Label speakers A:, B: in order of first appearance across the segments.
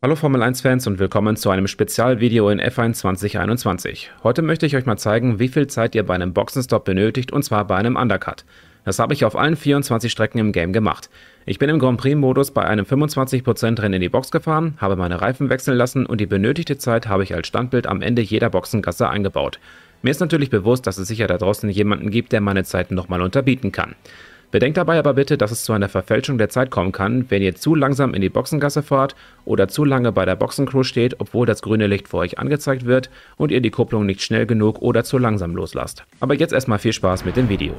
A: Hallo Formel 1-Fans und willkommen zu einem Spezialvideo in F1 2021. Heute möchte ich euch mal zeigen, wie viel Zeit ihr bei einem Boxenstopp benötigt, und zwar bei einem Undercut. Das habe ich auf allen 24 Strecken im Game gemacht. Ich bin im Grand Prix-Modus bei einem 25% Rennen in die Box gefahren, habe meine Reifen wechseln lassen und die benötigte Zeit habe ich als Standbild am Ende jeder Boxengasse eingebaut. Mir ist natürlich bewusst, dass es sicher da draußen jemanden gibt, der meine Zeiten nochmal unterbieten kann. Bedenkt dabei aber bitte, dass es zu einer Verfälschung der Zeit kommen kann, wenn ihr zu langsam in die Boxengasse fahrt oder zu lange bei der Boxencrew steht, obwohl das grüne Licht vor euch angezeigt wird und ihr die Kupplung nicht schnell genug oder zu langsam loslasst. Aber jetzt erstmal viel Spaß mit dem Video.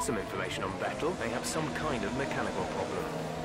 B: some information on Battle. They have some kind of mechanical problem.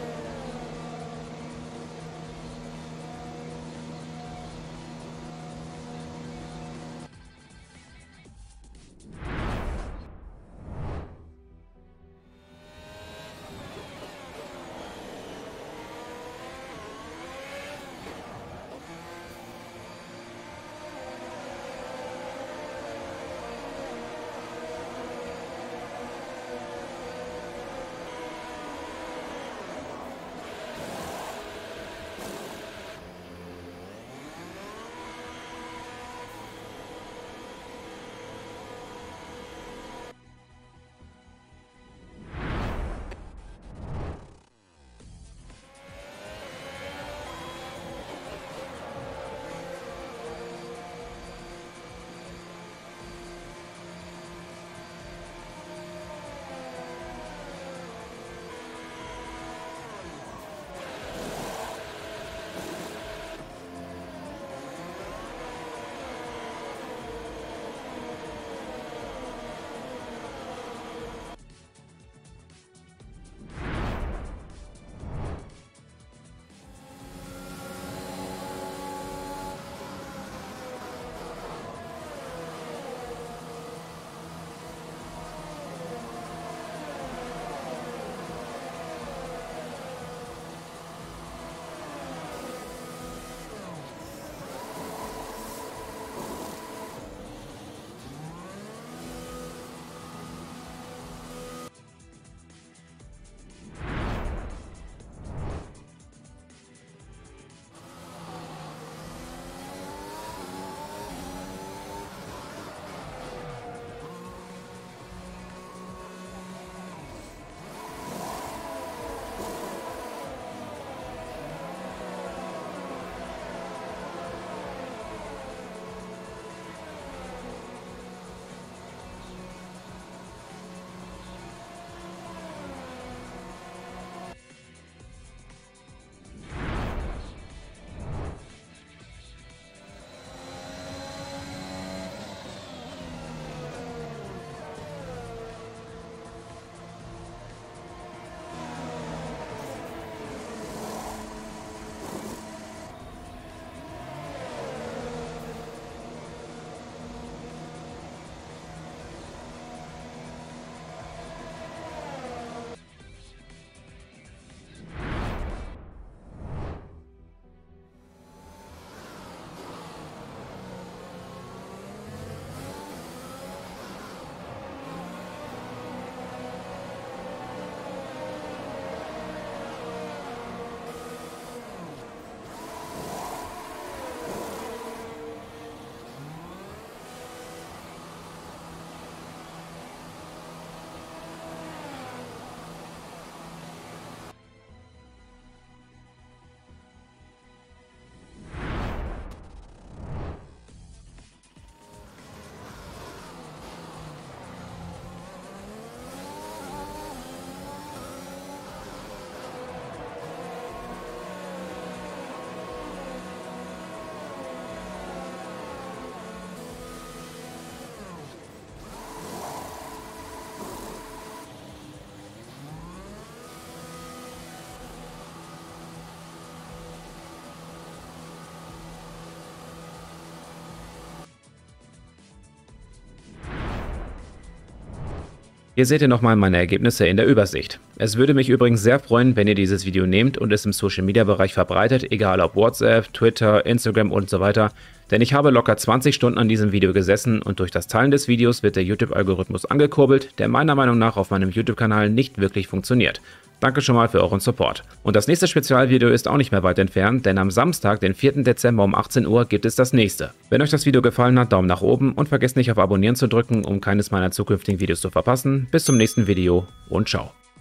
A: Hier seht ihr nochmal meine Ergebnisse in der Übersicht. Es würde mich übrigens sehr freuen, wenn ihr dieses Video nehmt und es im Social Media Bereich verbreitet, egal ob WhatsApp, Twitter, Instagram und so weiter. Denn ich habe locker 20 Stunden an diesem Video gesessen und durch das Teilen des Videos wird der YouTube-Algorithmus angekurbelt, der meiner Meinung nach auf meinem YouTube-Kanal nicht wirklich funktioniert. Danke schon mal für euren Support. Und das nächste Spezialvideo ist auch nicht mehr weit entfernt, denn am Samstag, den 4. Dezember um 18 Uhr gibt es das nächste. Wenn euch das Video gefallen hat, Daumen nach oben und vergesst nicht auf Abonnieren zu drücken, um keines meiner zukünftigen Videos zu verpassen. Bis zum nächsten Video und ciao.